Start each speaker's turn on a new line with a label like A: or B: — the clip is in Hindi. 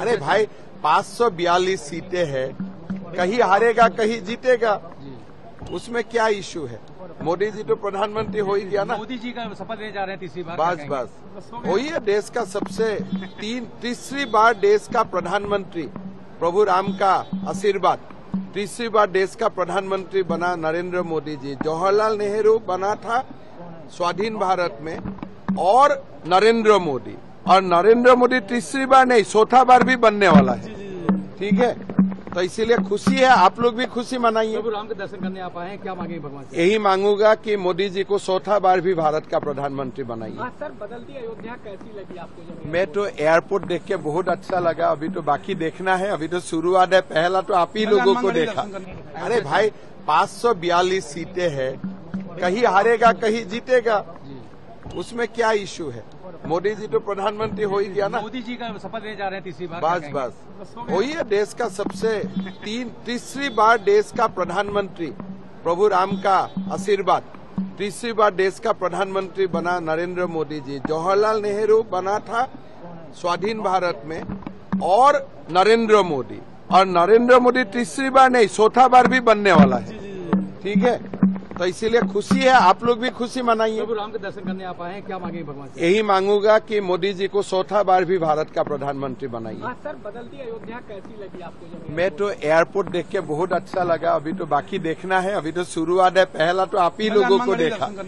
A: अरे भाई 542 सीटें हैं, कहीं हारेगा कहीं जीतेगा, उसमें क्या इशू है। मोदी जी तो प्रधानमंत्री हो ही गया ना।
B: मोदी जी का शपथ लेने जा रहे हैं तीसरी बार।
A: बस वही है देश का सबसे तीसरी बार देश का प्रधानमंत्री। प्रभु राम का आशीर्वाद, तीसरी बार देश का प्रधानमंत्री बना नरेंद्र मोदी जी। जवाहरलाल नेहरू बना था स्वाधीन भारत में, और नरेंद्र मोदी तीसरी बार नहीं, चौथा बार भी बनने वाला है। ठीक है, तो इसीलिए खुशी है, आप लोग भी खुशी मनाइए।
B: प्रभु राम के दर्शन करने आप आए हैं, क्या मांगेंगे भगवान से?
A: यही मांगूंगा कि मोदी जी को चौथा बार भी भारत का प्रधानमंत्री बनाइए।
B: सर, बदलती अयोध्या कैसी लगी आपको?
A: मैं तो एयरपोर्ट देख के बहुत अच्छा लगा। अभी तो बाकी देखना है, अभी तो शुरुआत है। पहला तो आप ही लोगों को देखा। अरे भाई 542 सीटें हैं, कहीं हारेगा कहीं जीतेगा, उसमें क्या इशू है। मोदी जी तो प्रधानमंत्री हो ही गया ना।
B: मोदी जी का शपथ लेने जा रहे हैं तीसरी बार।
A: बस वही है देश का सबसे तीसरी बार देश का प्रधानमंत्री। प्रभु राम का आशीर्वाद, तीसरी बार देश का प्रधानमंत्री बना नरेंद्र मोदी जी। जवाहरलाल नेहरू बना था स्वाधीन भारत में, और नरेंद्र मोदी तीसरी बार नहीं, चौथा बार भी बनने वाला है। ठीक है, तो इसीलिए खुशी है, आप लोग भी खुशी मनाइए।
B: प्रभु राम के दर्शन करने आप आए हैं, क्या मांगेंगे भगवान से?
A: यही मांगूंगा कि मोदी जी को चौथा बार भी भारत का प्रधानमंत्री बनाइए।
B: सर, बदलती अयोध्या कैसी लगी आपको?
A: मैं तो एयरपोर्ट देख के बहुत अच्छा लगा। अभी तो बाकी देखना है, अभी तो शुरुआत है। पहला तो आप ही लोगों को देखा।